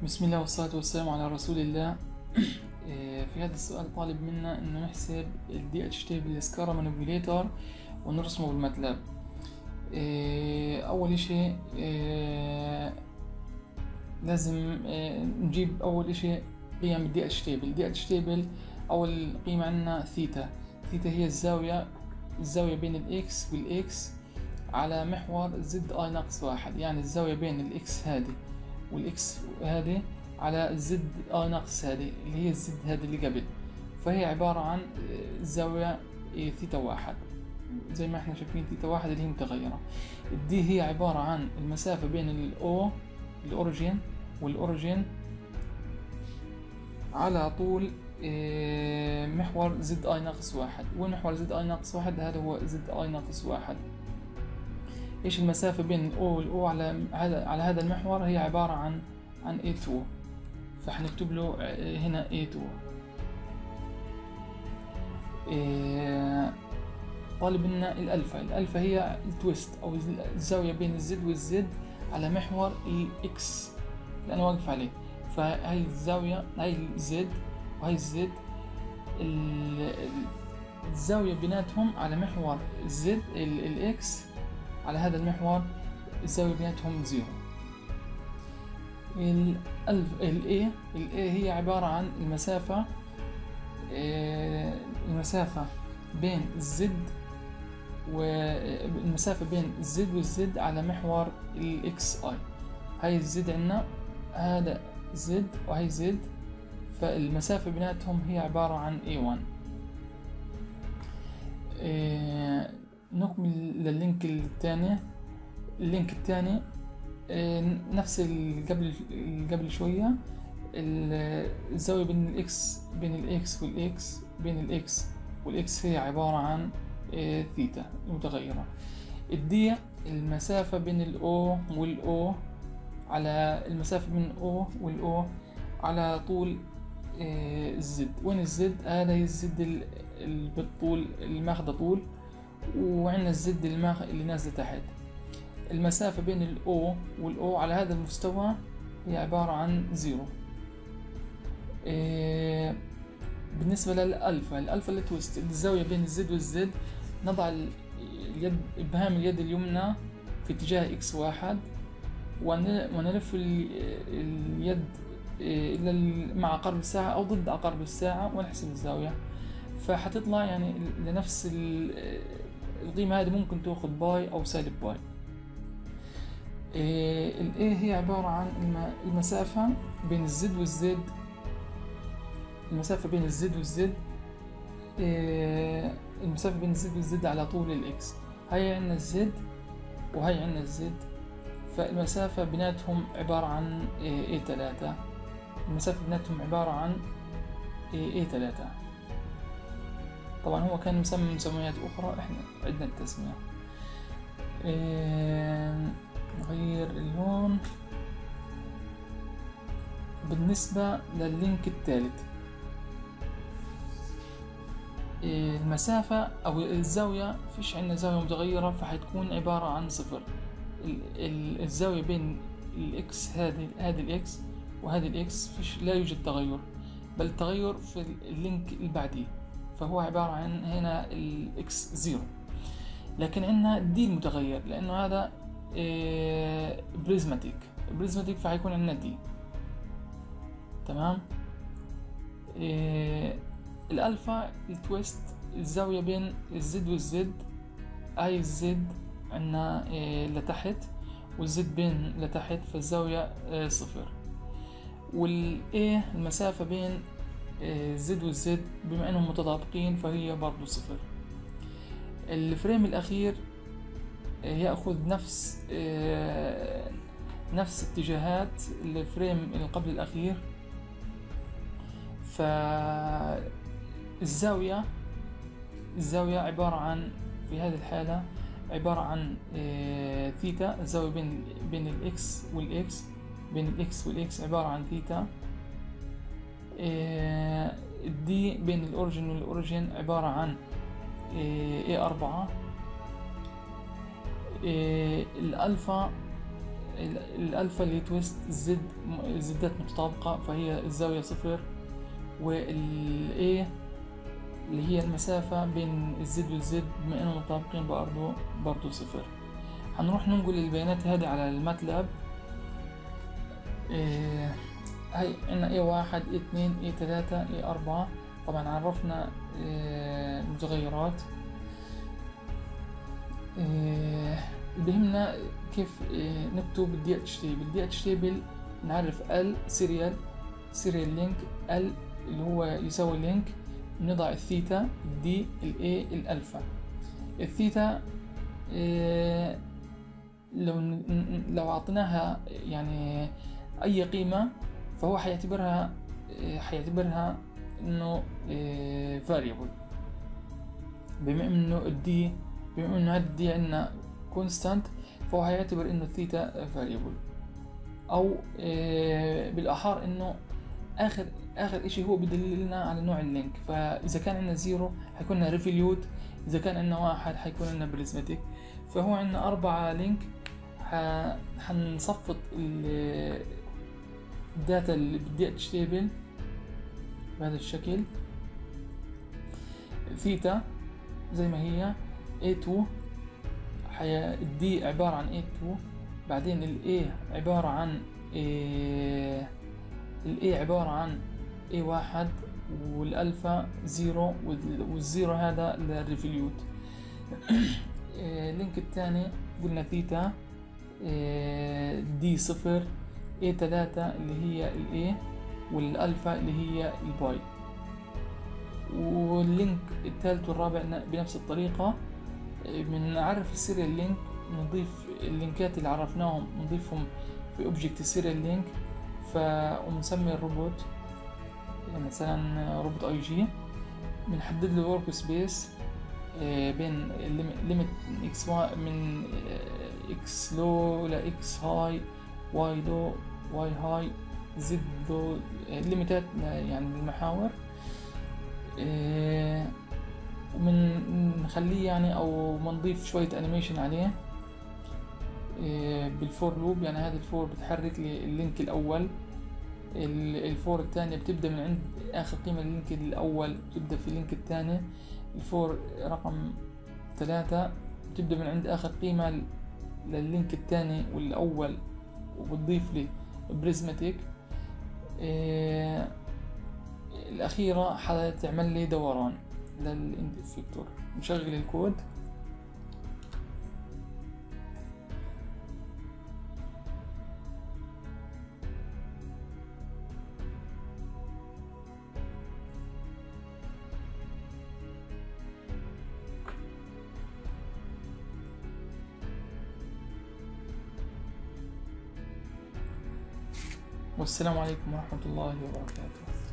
بسم الله والصلاة والسلام على رسول الله. في هذا السؤال طالب منا انه نحسب ال DHT بالسكارا مانيبيوليتر ونرسمه بالماتلاب. اول اشي لازم نجيب اول اشي قيم ال DH table. اول قيمة عندنا ثيتا هي الزاوية بين الاكس والاكس على محور زد اي ناقص واحد، يعني الزاوية بين الاكس هذه والاكس هذه على الزد اي ناقص هذه اللي هي الزد هذه اللي قبل، فهي عبارة عن الزاوية ثيتا واحد زي ما احنا شايفين، ثيتا واحد اللي هي متغيرة. الدي هي عبارة عن المسافة بين الاو والاوريجين على طول محور زد اي ناقص واحد. ومحور زد اي ناقص واحد هذا هو زد اي ناقص واحد. ايش المسافة بين الاو والاو على هذا المحور؟ هي عبارة عن A2، فحنكتب له هنا A2. طالب لنا الألفا هي التويست أو الزاوية بين الزد والزد على محور الإكس اللي أنا واقف عليه، فهي الزاوية هي الزد وهي الزد، الزاوية بيناتهم على محور الزد الإكس على هذا المحور الزاوية بيناتهم زيرو. ال A هي عبارة عن المسافة بين الزد والمسافة بين الزد والزد على محور الاكس اي. هاي الزد عنا، هذا زد وهي زد، فالمسافة بيناتهم هي عبارة عن A1. نكمل لللينك الثاني. اللينك الثاني نفس قبل شوية، الزاوية بين الاكس والاكس هي عبارة عن ثيتا متغيرة. الدي المسافة بين الاو والاو على المسافة بين الاو والاو على طول الزد. وين الزد؟ هذا هي الزد بالطول اللي ماخذة طول، وعندنا الزد اللي نازلة تحت. المسافة بين الاو والاو على هذا المستوى هي عبارة عن زيرو. بالنسبة للألفا التويست، الزاوية بين الزد والزد، نضع إبهام اليد اليمنى في اتجاه إكس واحد ونلف اليد مع عقارب الساعة أو ضد عقارب الساعة ونحسب الزاوية، فحتطلع يعني لنفس القيمة هذه ممكن تأخذ باي أو سالب باي. ال A هي عبارة عن المسافة بين الزد والزد، المسافة بين الزد والزد على طول الإكس. هاي عنا الزد وهاي عنا الزد، فالمسافة بيناتهم عبارة عن A3. المسافة بيناتهم عبارة عن A3. طبعا هو كان مسمى مسميات أخرى، احنا عندنا التسمية. نغير اللون. بالنسبة لللينك الثالث، المسافة أو الزاوية، فيش عندنا زاوية متغيرة فحتكون عبارة عن صفر. الزاوية بين الإكس هذه الإكس وهذه الإكس فيش، لا يوجد تغير، بل التغير في اللينك اللي بعديه، فهو عبارة عن هنا الإكس زيرو. لكن عندنا دي المتغير لأنه هذا بريزماتيك فحيكون عندنا دي. تمام. الألفا التويست، الزاوية بين الزد والزد، هاي الزد عندنا لتحت والزد بين لتحت، فالزاوية صفر. والA المسافة بين الزد والزد بما انهم متطابقين فهي برضو صفر. الفريم الأخير يأخذ نفس اتجاهات الفريم اللي قبل الأخير، فالزاوية عبارة عن، في هذه الحالة عبارة عن ثيتا. الزاوية بين الإكس والإكس عبارة عن ثيتا. الدي بين الأوريجين والأوريجين عبارة عن A4. الألفا الألفا اللي هي تويست الزدات متطابقة فهي الزاوية 0، والA اللي هي المسافة بين الزد والزد بما انهم مطابقين برضو 0. هنروح ننقل البيانات هذه على الماتلاب. هاي عندنا A1 A2 A3 A4. طبعا عرفنا المتغيرات. بهمنا كيف نكتب الدي اتش تيبل. الدي اتش تيبل نعرف ال سيريال لينك، ال اللي هو يساوي لينك، نضع الثيتا، الدي، الاي، الالفا. الثيتا لو اعطيناها يعني اي قيمة فهو حيعتبرها انه variable، بما انه الدي هذا الدي عندنا constant فهو هيعتبر انه الثيتا variable. او بالاحرى انه اخر اشي هو بدلل لنا على نوع اللينك. فاذا كان عندنا 0 حيكون لنا ريفوليوت، اذا كان عندنا 1 حيكون لنا بريزماتيك. فهو عندنا 4 لينك. حنصفط الداتا اللي بدي اتش تيبل بهذا الشكل. ثيتا زي ما هي A2 الدي عبارة عن A2، بعدين الA عبارة عن A1 والألفا 0 والزيرو هذا للريفوليوت. اللينك الثاني قلنا ثيتا دي 0 A3 اللي هي الA والألفا اللي هي الباي. واللينك الثالث والرابع بنفس الطريقة. بنعرف السيريال لينك، نضيف اللينكات اللي عرفناهم نضيفهم في اوبجكت السيريال لينك. ونسمي الروبوت مثلا روبوت اي جي. بنحدد له ورك سبيس بين ليميت اكس واي من اكس لو ل اكس هاي، واي لو، واي هاي، زد لو، ليميتات يعني المحاور. ومنخليه يعني او منضيف شوية انيميشن عليه بالفور لوب. يعني هذا الفور بتحرك لي اللينك الاول، الفور الثانية بتبدأ من عند اخر قيمة لللينك الاول بتبدأ في اللينك الثاني. الفور رقم 3 بتبدأ من عند اخر قيمة لللينك الثاني والاول وبتضيف لي بريزماتيك. الأخيرة حتعمل لي دوران للاند افكتور. نشغل الكود. والسلام عليكم ورحمة الله وبركاته.